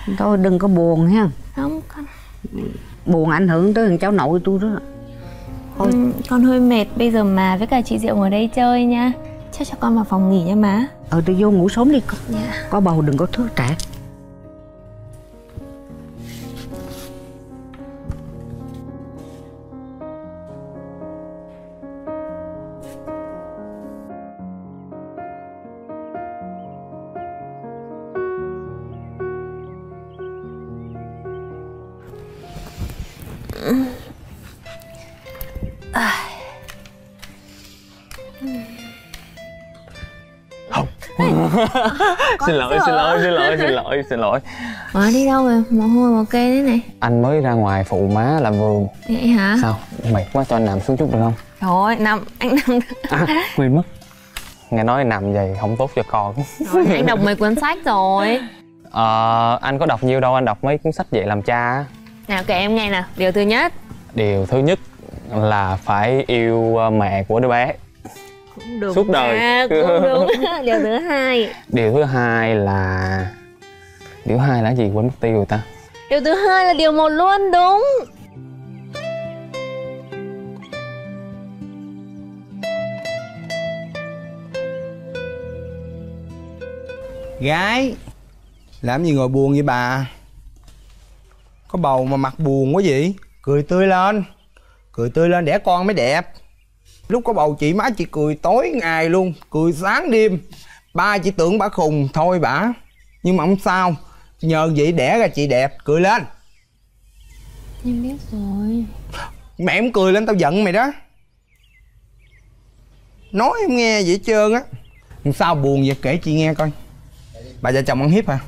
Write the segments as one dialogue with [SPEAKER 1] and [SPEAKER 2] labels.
[SPEAKER 1] Thôi đừng có buồn ha.
[SPEAKER 2] Không con.
[SPEAKER 1] Buồn ảnh hưởng tới thằng cháu nội tôi đó. Thôi.
[SPEAKER 2] Con hơi mệt, bây giờ má với cả chị Diệu ngồi đây chơi nha. Chắc cho con vào phòng nghỉ nha má.
[SPEAKER 1] Tôi vô ngủ sớm đi con.
[SPEAKER 2] Dạ.
[SPEAKER 1] Có bầu đừng có thức trễ.
[SPEAKER 3] Xin lỗi.
[SPEAKER 2] Đi đâu rồi? Mồ hôi mồ kê thế này.
[SPEAKER 3] Anh mới ra ngoài phụ má làm vườn.
[SPEAKER 2] Vậy hả?
[SPEAKER 3] Sao? Mệt quá cho anh nằm xuống chút được không?
[SPEAKER 2] Thôi, anh nằm.
[SPEAKER 3] Quên mất. Nghe nói nằm vậy không tốt cho con.
[SPEAKER 2] Rồi, anh đọc mấy cuốn sách rồi.
[SPEAKER 3] Anh có đọc nhiều đâu, anh đọc mấy cuốn sách dạy làm cha.
[SPEAKER 2] Nào kể em nghe nào. Điều thứ nhất.
[SPEAKER 3] Điều thứ nhất là phải yêu mẹ của đứa bé.
[SPEAKER 2] Cũng đúng.
[SPEAKER 3] Suốt đời.
[SPEAKER 2] Cũng đúng. Điều thứ hai.
[SPEAKER 3] Điều thứ hai là gì quên mất tiêu rồi ta.
[SPEAKER 2] Điều thứ hai là điều một luôn đúng.
[SPEAKER 4] Gái, làm gì ngồi buồn vậy bà? Có bầu mà mặt buồn quá vậy? Cười tươi lên. Cười tươi lên đẻ con mới đẹp. Lúc có bầu chị má chị cười tối ngày luôn, cười sáng đêm. Ba chị tưởng bà khùng thôi bả. Nhưng mà không sao, nhờ vậy đẻ ra chị đẹp, cười lên.
[SPEAKER 2] Em biết rồi.
[SPEAKER 4] Mẹ em cười lên tao giận mày đó. Nói em nghe vậy hết trơn á. Sao buồn vậy kể chị nghe coi. Bà vợ chồng ăn hiếp hả?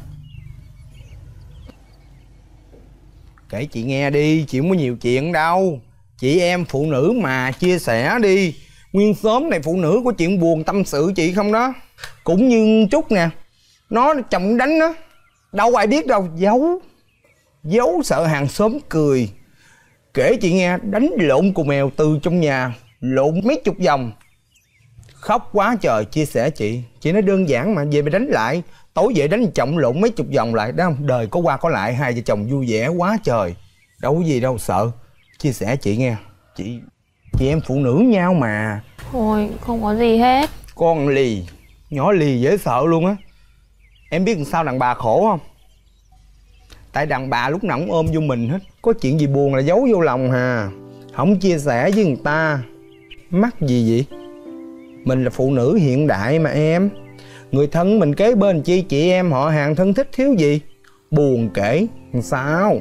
[SPEAKER 4] Kể chị nghe đi, chị không có nhiều chuyện đâu. Chị em phụ nữ mà chia sẻ đi. Nguyên xóm này phụ nữ có chuyện buồn tâm sự chị không đó. Cũng như Trúc nè, nó chồng đánh nó, đâu ai biết đâu, giấu sợ hàng xóm cười. Kể chị nghe, đánh lộn cù mèo từ trong nhà, lộn mấy chục vòng. Khóc quá trời chia sẻ chị nói đơn giản mà, về mày đánh lại. Tối về đánh chồng lộn mấy chục vòng lại, đó không? Đời có qua có lại, hai vợ chồng vui vẻ quá trời. Đâu có gì đâu sợ. Chia sẻ chị nghe, chị em phụ nữ nhau mà.
[SPEAKER 2] Thôi không có gì hết.
[SPEAKER 4] Con lì, nhỏ lì dễ sợ luôn á. Em biết làm sao đàn bà khổ không? Tại đàn bà lúc nào cũng ôm vô mình hết. Có chuyện gì buồn là giấu vô lòng hà. Không chia sẻ với người ta. Mắc gì vậy? Mình là phụ nữ hiện đại mà em. Người thân mình kế bên chi chị em họ hàng thân thích thiếu gì. Buồn kể làm sao?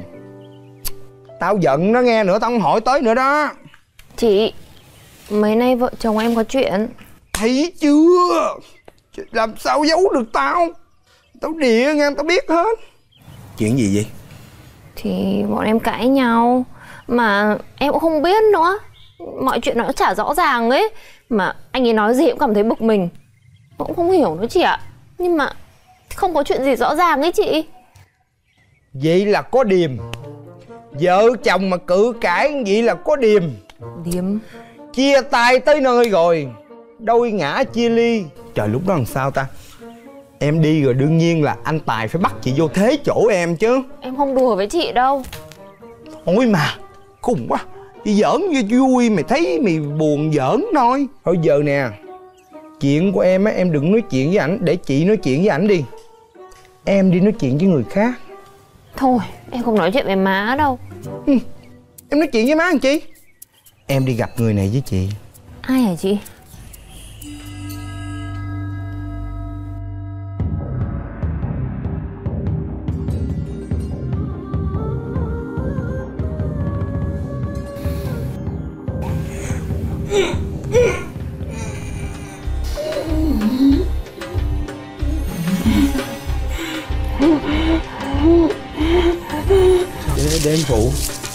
[SPEAKER 4] Tao giận nó nghe nữa, tao không hỏi tới nữa đó.
[SPEAKER 2] Chị, mấy nay vợ chồng em có chuyện.
[SPEAKER 4] Thấy chưa? Làm sao giấu được tao? Tao đìa nghe, tao biết hết. Chuyện gì vậy?
[SPEAKER 2] Thì bọn em cãi nhau. Mà em cũng không biết nữa. Mọi chuyện nó chả rõ ràng ấy. Mà anh ấy nói gì cũng cảm thấy bực mình. Cũng không hiểu nữa chị ạ. Nhưng mà không có chuyện gì rõ ràng ấy chị.
[SPEAKER 4] Vậy là có điềm. Vợ chồng mà cự cãi vậy là có điềm.
[SPEAKER 2] Điềm?
[SPEAKER 4] Chia tay tới nơi rồi, đôi ngã chia ly. Trời lúc đó làm sao ta? Em đi rồi đương nhiên là anh Tài phải bắt chị vô thế chỗ em chứ.
[SPEAKER 2] Em không đùa với chị đâu.
[SPEAKER 4] Ôi mà khùng quá. Chị giỡn vui mày thấy mày buồn giỡn thôi. Thôi giờ nè, chuyện của em á, em đừng nói chuyện với ảnh. Để chị nói chuyện với ảnh đi. Em đi nói chuyện với người khác.
[SPEAKER 2] Thôi em không nói chuyện với má đâu.
[SPEAKER 4] Em nói chuyện với má làm chi? Em đi gặp người này với chị.
[SPEAKER 2] Ai hả chị?
[SPEAKER 4] Để em phụ.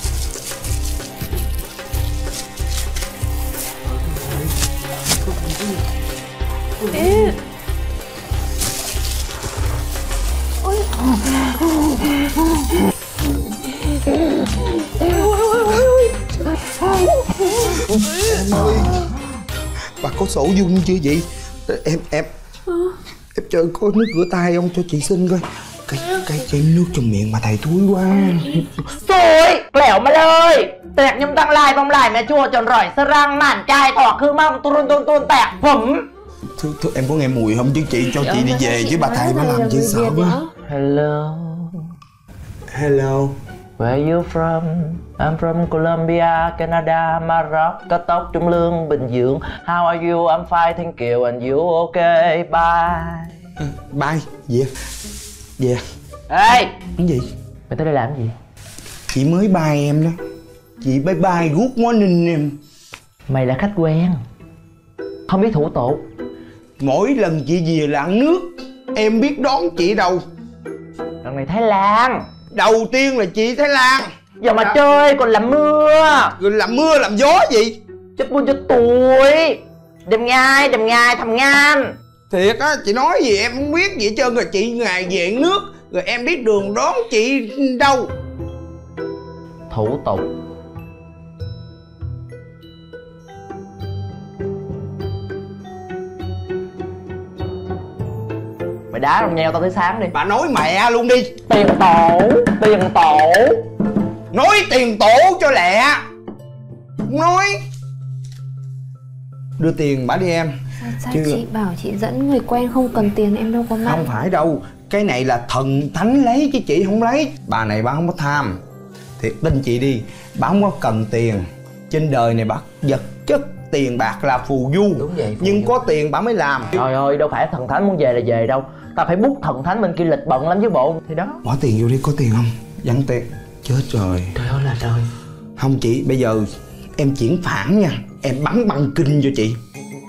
[SPEAKER 4] Em ơi, bà có sổ dung chưa vậy? Em cho có nước rửa tay không cho chị xin coi. Cái nước trong miệng mà thầy thúi quá.
[SPEAKER 5] Xui Lẻo mà lời Tẹt nhưng tăng lai bong lại mẹ chua tròn rỏi sơ răng màn chai thỏ khư mong tuôn tẹt phẩm.
[SPEAKER 4] Thưa em có nghe mùi không chứ chị cho chị đi về chứ bà thầy nó làm chị sợ quá.
[SPEAKER 5] Hello.
[SPEAKER 4] Hello.
[SPEAKER 5] Where you from? I'm from Colombia, Canada, Maroc, Cao Tốc, Trung Lương, Bình Dương. How are you? I'm fine, thank you. And you okay? Bye.
[SPEAKER 4] Bye. Về.
[SPEAKER 5] Ê!
[SPEAKER 4] Cái gì?
[SPEAKER 5] Mày tới đây làm gì?
[SPEAKER 4] Chị mới bye em đó. Chị bye good morning em.
[SPEAKER 5] Mày là khách quen, không biết thủ tục.
[SPEAKER 4] Mỗi lần chị về là ăn nước, em biết đón chị đâu.
[SPEAKER 5] Lần này Thái Lan.
[SPEAKER 4] Đầu tiên là chị Thái Lan.
[SPEAKER 5] Giờ mà chơi còn làm mưa.
[SPEAKER 4] Rồi làm mưa làm gió gì?
[SPEAKER 5] Chết buôn cho tuổi. Đêm ngày thầm ngan.
[SPEAKER 4] Thiệt á, chị nói gì em không biết gì hết trơn. Rồi chị ngày về nước, rồi em biết đường đón chị đâu.
[SPEAKER 5] Thủ tục. Mày đá đồng nheo tao tới sáng đi.
[SPEAKER 4] Bà nói mẹ luôn đi.
[SPEAKER 5] Tiền tổ.
[SPEAKER 4] Nói tiền tổ cho lẹ. Nói. Đưa tiền bà đi em.
[SPEAKER 2] Sao chị bảo chị dẫn người quen không cần tiền, em đâu có mang.
[SPEAKER 4] Không phải đâu. Cái này là thần thánh lấy chứ chị không lấy. Bà này bà không có tham. Thiệt tin chị đi. Bà không có cần tiền. Trên đời này bà vật chất tiền bạc là phù du.
[SPEAKER 5] Đúng vậy,
[SPEAKER 4] nhưng có tiền bà mới làm.
[SPEAKER 5] Trời ơi, đâu phải thần thánh muốn về là về đâu. Tao phải bút thần thánh bên kia lịch bận lắm chứ bộ. Thì đó.
[SPEAKER 4] Bỏ tiền vô đi, có tiền không? Dẫn tiền. Chết rồi.
[SPEAKER 5] Trời ơi là trời.
[SPEAKER 4] Không chị, bây giờ em chuyển phản nha. Em bắn băng kinh cho chị.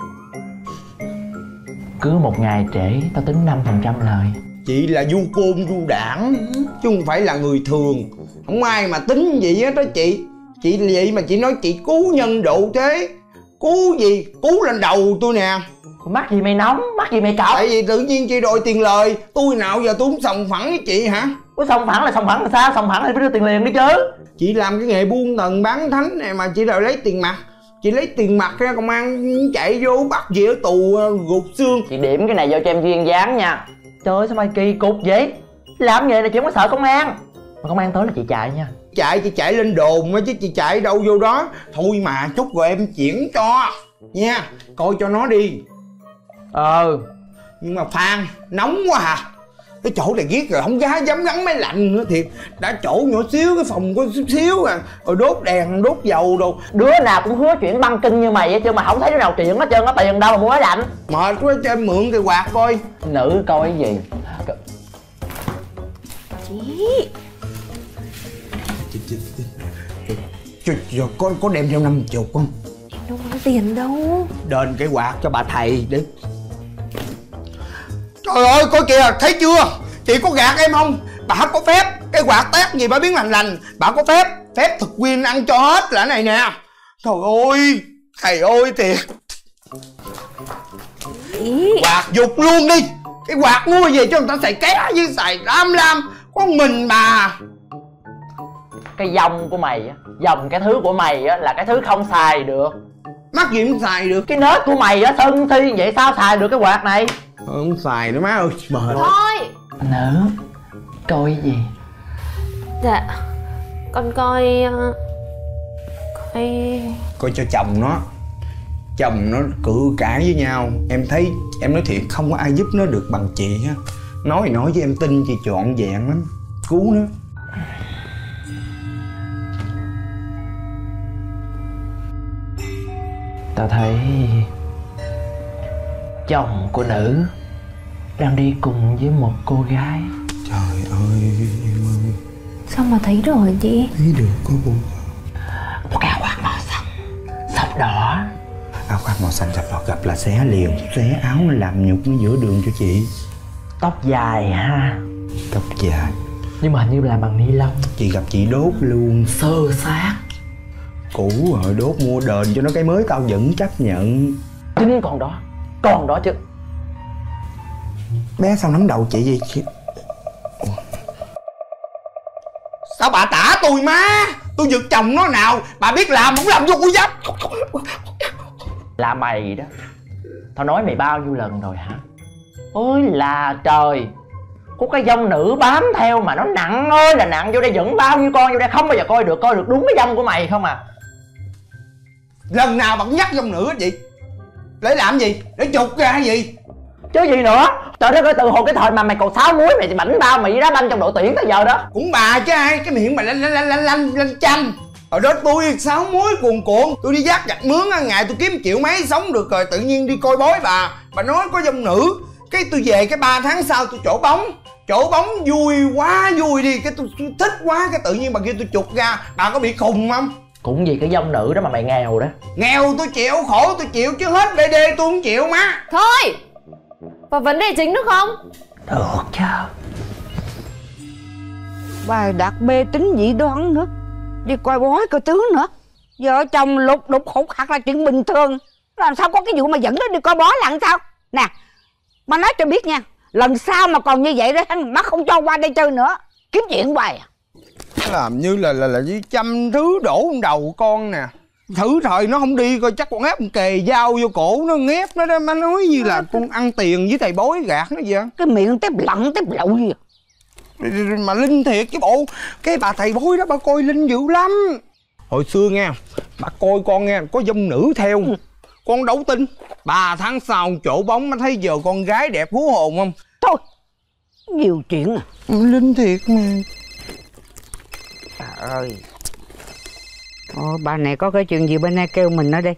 [SPEAKER 5] Cứ một ngày trễ tao tính 5% lời.
[SPEAKER 4] Chị là du côn du đảng chứ không phải là người thường. Không ai mà tính vậy hết đó chị. Chị vậy mà chị nói chị cứu nhân độ thế. Cứu gì? Cứu lên đầu tôi nè.
[SPEAKER 5] Mắc gì mày nóng, mắc gì mày cọc.
[SPEAKER 4] Tại vì tự nhiên chị đòi tiền lời. Tôi nào giờ tôi không sòng phẳng với chị hả?
[SPEAKER 5] Có sòng phẳng là sao? Sòng phẳng thì phải đưa tiền liền đi chứ.
[SPEAKER 4] Chị làm cái nghề buôn tần bán thánh này mà chị đòi lấy tiền mặt. Chị lấy tiền mặt ra công an chạy vô bắt chị ở tù gục xương.
[SPEAKER 5] Chị điểm cái này vô cho em duyên dáng nha. Trời ơi sao mày kỳ cục vậy? Làm nghề này chị không có sợ công an. Mà công an tới là chị chạy nha.
[SPEAKER 4] Chị chạy lên đồn chứ chị chạy đâu vô đó. Thôi mà chút rồi em chuyển cho nha. Coi cho nó đi. Nhưng mà Phan nóng quá à. Cái chỗ này ghét rồi không dám gắn máy lạnh nữa thiệt. Đã chỗ nhỏ xíu, cái phòng có xíu à. Rồi đốt đèn đốt dầu đồ.
[SPEAKER 5] Đứa nào cũng hứa chuyển băng kinh như mày chứ mà không thấy đứa nào chuyển hết trơn á. Tiền đâu mà mua máy lạnh.
[SPEAKER 4] Mệt quá cho em mượn cái quạt coi.
[SPEAKER 5] Nữ coi cái gì.
[SPEAKER 4] Chị có đem theo 50 không?
[SPEAKER 2] Em đâu có tiền đâu.
[SPEAKER 4] Đền cái quạt cho bà thầy đi. Trời ơi coi kìa, thấy chưa? Chị có gạt em không? Bà có phép. Cái quạt tét gì bà biến lành. Bà có phép thực quyền ăn cho hết là cái này nè. Trời ơi, thầy ơi thiệt. Quạt dục luôn đi. Cái quạt mua về cho người ta xài ké với xài lam. Có mình bà.
[SPEAKER 5] Cái dòng của mày á, dòng cái thứ của mày á là cái thứ không xài được.
[SPEAKER 4] Mắc gì không xài được?
[SPEAKER 5] Cái nết của mày á sân si vậy sao xài được cái quạt này?
[SPEAKER 4] Không xài nữa má ơi, mệt.
[SPEAKER 2] Thôi.
[SPEAKER 5] Nữ coi gì?
[SPEAKER 2] Dạ con coi
[SPEAKER 4] cho chồng nó cự cãi với nhau. Em thấy em nói thiệt không có ai giúp nó được bằng chị á. Nói với em tin chị trọn vẹn lắm. Cứu nó.
[SPEAKER 5] Tao thấy chồng của nữ đang đi cùng với một cô gái.
[SPEAKER 4] Trời ơi em ơi.
[SPEAKER 2] Sao mà thấy được hả chị?
[SPEAKER 4] Thấy được có bộ.
[SPEAKER 5] Một cái áo khoác màu xanh sọc đỏ.
[SPEAKER 4] Áo khoác màu xanh sọc đỏ gặp là xé liền. Xé áo nó làm nhục nó giữa đường cho chị.
[SPEAKER 5] Tóc dài ha.
[SPEAKER 4] Tóc dài.
[SPEAKER 5] Nhưng mà hình như làm bằng ni lông.
[SPEAKER 4] Chị gặp chị đốt luôn.
[SPEAKER 5] Sơ xác.
[SPEAKER 4] Cũ rồi đốt mua đền cho nó cái mới tao vẫn chấp nhận.
[SPEAKER 5] Chính còn đó chứ.
[SPEAKER 4] Bé sao nắm đầu chị gì? Sao bà tả tôi má? Tôi giật chồng nó nào? Bà biết làm không làm vô cô dấp.
[SPEAKER 5] Là mày đó. Tao nói mày bao nhiêu lần rồi hả? Ôi là trời. có cái dông nữ bám theo mà nó nặng ơi là nặng. Vô đây dẫn bao nhiêu con vô đây không bao giờ coi được đúng cái dông của mày không à.
[SPEAKER 4] Lần nào bạn nhắc dông nữ hết vậy? Để làm gì? Để chụp ra hay gì?
[SPEAKER 5] Chứ gì nữa. Trời đất ơi, từ hồi cái thời mà mày còn 6 múi mày bảnh bao mày đá banh trong đội tuyển tới giờ đó.
[SPEAKER 4] Cũng bà chứ ai, cái miệng mày lanh chanh. Hồi đó tôi 6 múi cuồn cuộn, tôi đi vác gạch mướn ngày tôi kiếm triệu mấy sống được rồi, tự nhiên đi coi bói bà nói có dông nữ. Cái tôi về cái 3 tháng sau tôi chỗ bóng vui quá vui đi, cái tôi thích quá, cái tự nhiên bà kia tôi chụp ra. Bà có bị khùng không?
[SPEAKER 5] Cũng vì cái dông nữ đó mà mày nghèo đó.
[SPEAKER 4] Nghèo tôi chịu, khổ tôi chịu chứ hết BD tôi không chịu má.
[SPEAKER 2] Thôi, vào vấn đề chính được không?
[SPEAKER 5] Được chứ.
[SPEAKER 1] Bà Đạt mê tín dị đoan nữa, đi coi bói coi tướng nữa. Vợ chồng lục đục hụt hạt là chuyện bình thường. Làm sao có cái vụ mà dẫn nó đi coi bói là làm sao? Nè, bà nói cho biết nha, lần sau mà còn như vậy đó má không cho qua đây chơi nữa. Kiếm chuyện hoài à.
[SPEAKER 4] Làm như là với trăm thứ đổ lên đầu con nè. Thử thời nó không đi coi chắc con ép kề dao vô cổ nó nghép nó đó. Má nói như là con ăn tiền với thầy bói gạt nó vậy.
[SPEAKER 1] Cái miệng tép lặn tép lậu gì à.
[SPEAKER 4] Mà linh thiệt chứ bộ. Cái bà thầy bói đó bà coi linh dữ lắm. Hồi xưa nha, bà coi con nghe có dông nữ theo. Con đâu tin. 3 tháng sau chỗ bóng má thấy giờ con gái đẹp hú hồn không?
[SPEAKER 1] Thôi, nhiều chuyện à.
[SPEAKER 4] Linh thiệt mà.
[SPEAKER 1] Trời ơi. Bà này có cái chuyện gì bên đây kêu mình ở đây.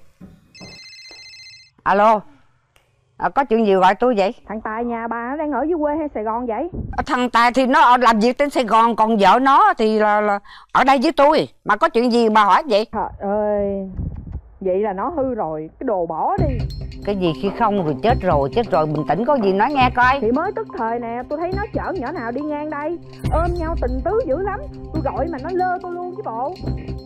[SPEAKER 1] Alo. Có chuyện gì gọi tôi vậy?
[SPEAKER 6] Thằng Tài nhà bà đang ở dưới quê hay Sài Gòn vậy?
[SPEAKER 1] Thằng Tài thì nó làm việc trên Sài Gòn, còn vợ nó thì là ở đây với tôi. Mà có chuyện gì bà hỏi vậy?
[SPEAKER 6] Trời ơi, vậy là nó hư rồi, cái đồ bỏ đi.
[SPEAKER 1] Cái gì khi không rồi chết rồi, bình tĩnh có gì nói nghe coi.
[SPEAKER 6] Thì mới tức thời nè, tôi thấy nó chở nhỏ nào đi ngang đây, ôm nhau tình tứ dữ lắm. Tôi gọi mà nó lơ tôi luôn chứ bộ.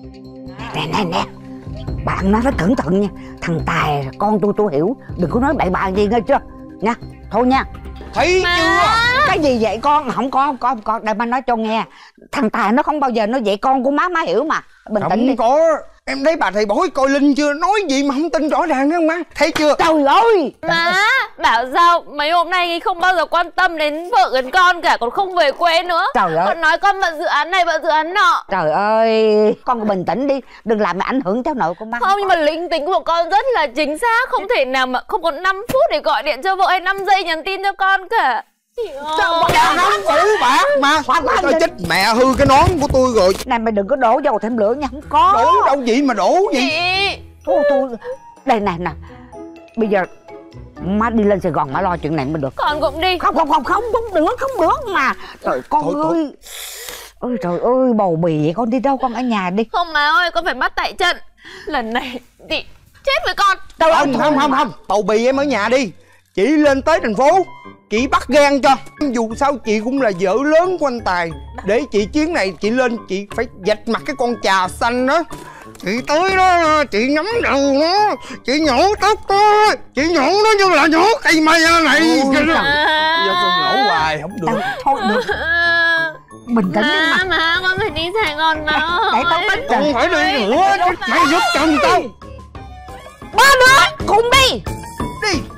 [SPEAKER 1] Nè, bạn nói rất cẩn thận nha. Thằng Tài con tôi hiểu, đừng có nói bậy bạ gì nghe chưa nha. Thôi nha.
[SPEAKER 4] Thấy chưa?
[SPEAKER 1] Cái gì vậy con? Không có để má nói cho nghe. Thằng Tài nó không bao giờ nó vậy con của má hiểu mà. Bình tĩnh đi.
[SPEAKER 4] Không có. Em thấy bà thầy bói coi linh chưa? Nói gì mà không tin rõ ràng đó má. Thấy chưa?
[SPEAKER 1] Trời ơi.
[SPEAKER 2] Má, bảo sao mấy hôm nay không bao giờ quan tâm đến vợ gần con cả, còn không về quê nữa.
[SPEAKER 1] Trời ơi.
[SPEAKER 2] Còn nói con bận dự án này bận dự án nọ.
[SPEAKER 1] Trời ơi, con bình tĩnh đi, đừng làm ảnh hưởng cháu nội của má.
[SPEAKER 2] Không, nhưng mà linh tính của con rất là chính xác, không thể nào mà không có 5 phút để gọi điện cho vợ hay 5 giây nhắn tin cho con cả.
[SPEAKER 4] Cha nón cũ bạc mà. Trời chết mẹ, hư cái nón của tôi rồi.
[SPEAKER 1] Này mày đừng có đổ dầu thêm lửa nha, không có.
[SPEAKER 4] Đổ đâu vậy mà đổ gì?
[SPEAKER 1] Thôi đây nè. Bây giờ má đi lên Sài Gòn má lo chuyện này mới được.
[SPEAKER 2] Con cũng đi.
[SPEAKER 1] Không được mà. Trời con ơi. Ôi trời ơi, bầu bì vậy con đi đâu, con ở nhà đi.
[SPEAKER 2] Không má ơi, con phải bắt tại trận. Lần này thì chết với con.
[SPEAKER 4] Không. Bầu bì em ở nhà đi. Chị lên tới thành phố, chị bắt gan cho. Dù sao chị cũng là vợ lớn của anh Tài. Để chị chuyến này chị lên chị phải vạch mặt cái con chà xanh đó. Chị tới đó, chị nhắm đầu nó, chị nhổ tóc nó, chị nhổ nó như là nhổ cây mây này. Giờ con nhổ hoài không được.
[SPEAKER 1] Thôi được. Bình tĩnh đi mà.
[SPEAKER 2] Má, con phải đi Sài Gòn má.
[SPEAKER 1] Để tao tính cho.
[SPEAKER 4] Con phải đi nữa, mày giúp chồng tao.
[SPEAKER 1] Ba đứa cùng đi.
[SPEAKER 4] Đi.